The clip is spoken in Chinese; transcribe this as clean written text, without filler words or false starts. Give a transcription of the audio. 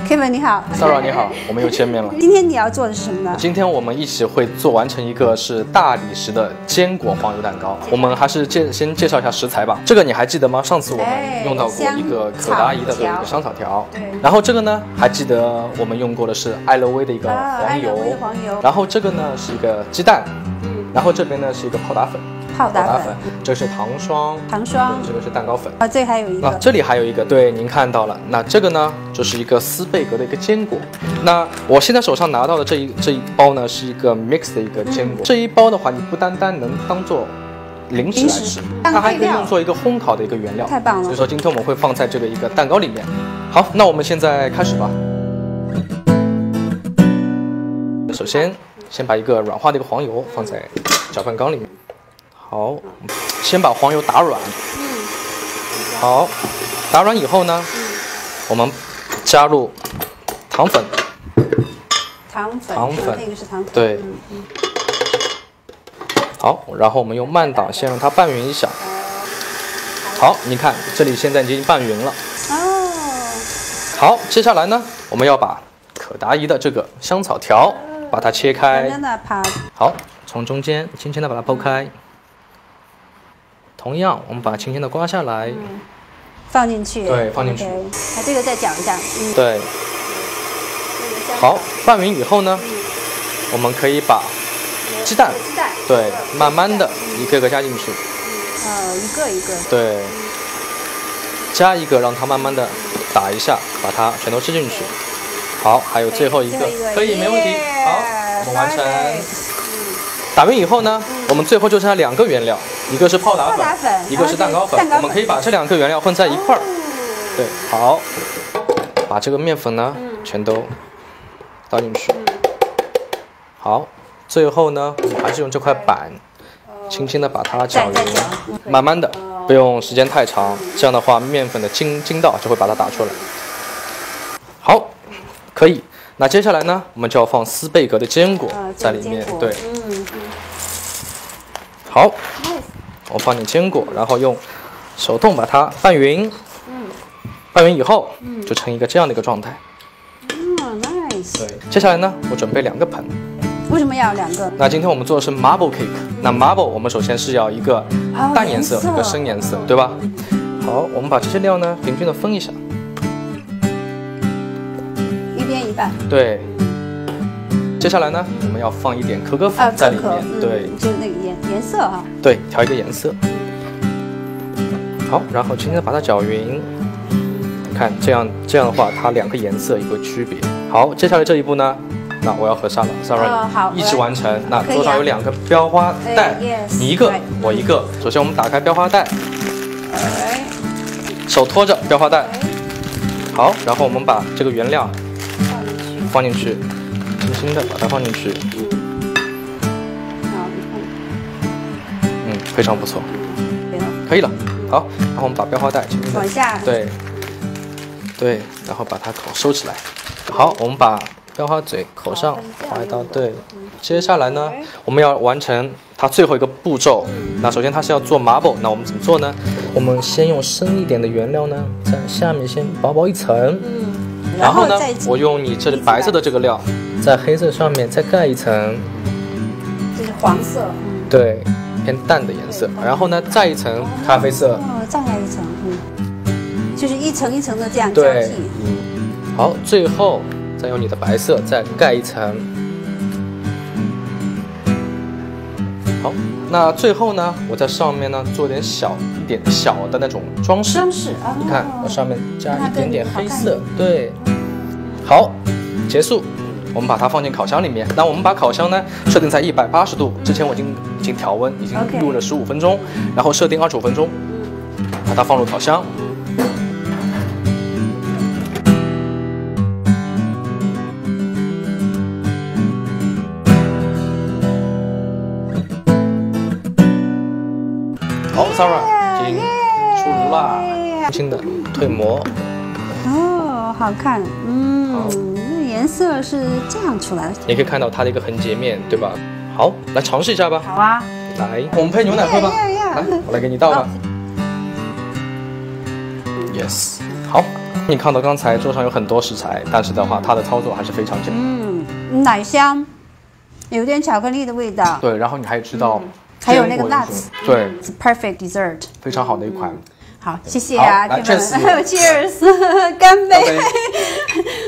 Kevin 你好 ，Sarah 你好，我们又见面了。 今天你要做的是什么呢？ 今天我们一起会做完成一个是大理石的坚果黄油蛋糕。我们还是先介绍一下食材吧。这个你还记得吗？上次我们用到过一个可达宜的一个香草条。对。然后这个呢，还记得我们用过的是爱乐威的一个黄油。然后这个呢是一个鸡蛋。然后这边呢是一个泡打粉。泡打粉，这是糖霜，这个是蛋糕粉啊，这还有一个， 这里还有一个，对，您看到了。那这个呢，就是一个斯贝格的一个坚果。那我现在手上拿到的这一包呢，是一个 mix 的一个坚果。这一包的话，你不单单能当做零食来吃，它还可以用作一个烘烤的一个原料， 太棒了。 所以说今天我们会放在这个一个蛋糕里面。好，那我们现在开始吧。首先把一个软化的一个黄油放在搅拌缸里面。好，先把黄油打软。好，打软以后呢，我们加入糖粉。 糖粉，那个是糖粉。 对。好，然后我们用慢档先让它拌匀一下。好，你看这里现在已经拌匀了。哦。好，接下来呢，我们要把可达宜的这个香草条把它切开。好，从中间轻轻的把它剖开。同样，我们把轻轻的刮下来， 放进去。 对，放进去。 它这个再搅一下。 对。好，拌匀以后呢，我们可以把鸡蛋，对，慢慢的一个个加进去。 一个一个。 对。加一个，让它慢慢的打一下，把它全都吃进去。好，还有最后一个，可以，没问题。好，我们完成。打匀以后呢，我们最后就剩下两个原料，一个是泡打粉，一个是蛋糕粉。我们可以把这两个原料混在一块儿。对，好，把这个面粉呢全都倒进去。好，最后呢，我们还是用这块板，轻轻的把它搅匀，慢慢的，不用时间太长，这样的话面粉的筋道就会把它打出来。好，可以。那接下来呢，我们就要放斯贝格的坚果在里面，对。好，我放点坚果，然后用手动把它拌匀。拌匀以后，就成一个这样的一个状态。 nice。 对，接下来呢，我准备2个盆。 为什么要2个？ 那今天我们做的是 marble cake。那 marble 我们首先是要一个淡颜色，一个深颜色，对吧？好，我们把这些料呢平均的分一下。 一边一半。对。 接下来呢，我们要放一点可可粉在里面，对， 就是那个颜色哈。 对，调一个颜色。好，然后轻轻的把它搅匀。看这样的话，它2个颜色有个区别。好，接下来这一步呢，那我要合上了 ，Sarah， 好， 一起完成。那桌上有2个标花袋，你一个，我一个。首先我们打开标花袋，手托着标花袋。好，然后我们把这个原料放进去。轻轻的把它放进去，非常不错，可以了。好，然后我们把标花袋轻轻的往下， 对，然后把它口收起来。好，我们把标花嘴口上划一刀，对。接下来呢，我们要完成它最后一个步骤。那首先它是要做 marble， 那我们怎么做呢？我们先用深一点的原料呢，在下面先薄一层，然后呢，我用你这里白色的这个料。在黑色上面再盖一层， 这是黄色， 对，偏淡的颜色。然后呢，再一层咖啡色， 再来一层，就是一层一层的这样交替。 好，最后再用你的白色再盖一层。好，那最后呢，我在上面呢做点小的那种装饰。你看，我上面加一点点黑色，对。好，结束。我们把它放进烤箱里面。那我们把烤箱呢设定在180度，之前我已经调温，已经录了15分钟，然后设定25分钟，把它放入烤箱。好 ，Sarah 已经出炉啦，轻轻的退模。 好看，颜色是这样出来的。 你可以看到它的一个横截面，对吧？好，来尝试一下吧。 好啊， 来，我们配牛奶喝吧。来，我来给你倒吧。Yes， 好，你看到刚才桌上有很多食材，但是的话，它的操作还是非常简单。 奶香，有点巧克力的味道。 对，然后你还知道， 还有那个 nuts， 对 ，It's perfect dessert， 非常好的一款。 好，谢谢啊， 来 ，Cheers， 干杯。